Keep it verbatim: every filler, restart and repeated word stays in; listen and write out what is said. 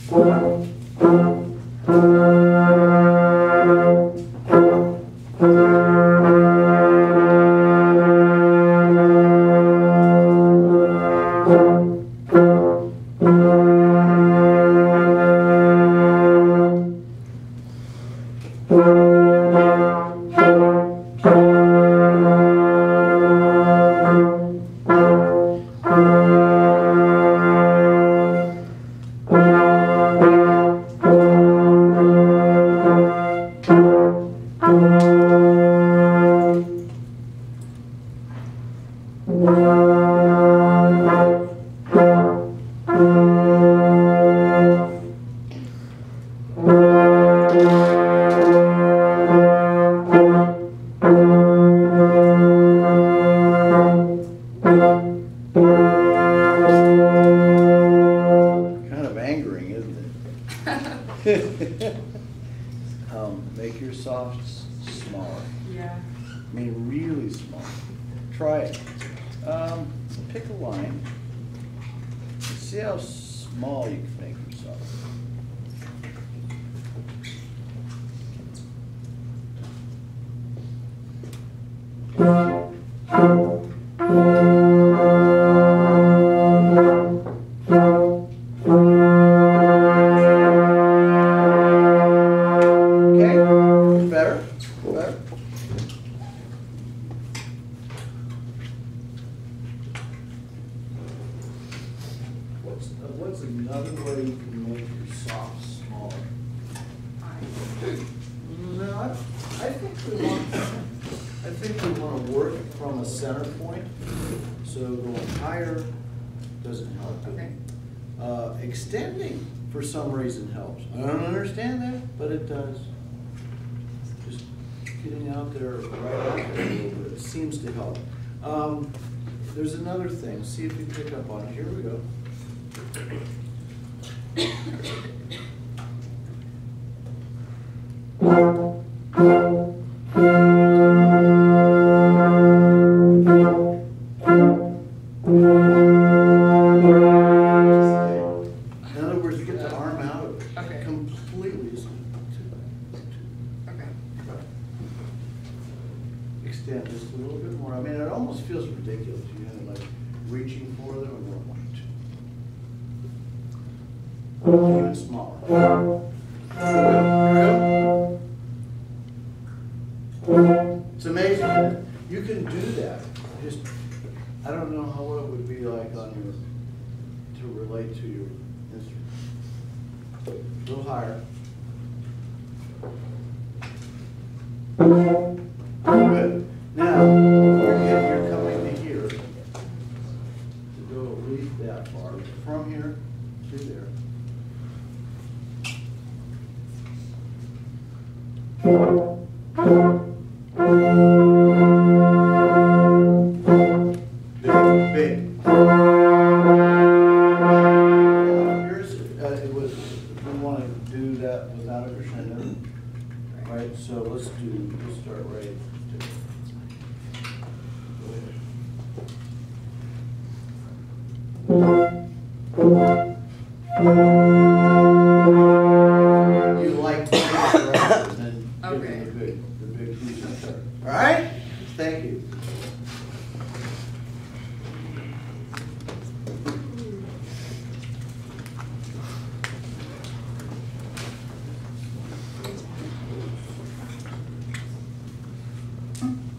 Kind of angering, isn't it? um, make your softs smaller. Yeah. I mean, really small. Try it. Um, pick a line. See how small you can make your soft. Okay, better, better. What's, uh, what's another way you can make your softs smaller? No, I, I think we want, I think we want to work from a center point. So going higher doesn't help. Okay. Uh, extending for some reason helps. I don't understand that, but it does. Just getting out there right out there a little bit seems to help. Um, there's another thing. See if you pick up on it. Here we go. In other words, get the arm out of it. Okay. Completely. Just Okay. extend just a little bit more. I mean, it almost feels ridiculous, you know, like reaching for them and going, even smaller. Here we go. It's amazing. You can do that. Just, I don't know how what it would be like on your, to relate to your instrument. A little higher. Good. Now, you're, getting- you're coming to here. To go at least that far. From here to there. Big, big. Here's, uh, it was, we want to do that without a crescendo, right? So let's do, let's start right. You like to make it right, and then give Okay. them the big, the big piece of start. All right? Thank you. Okay.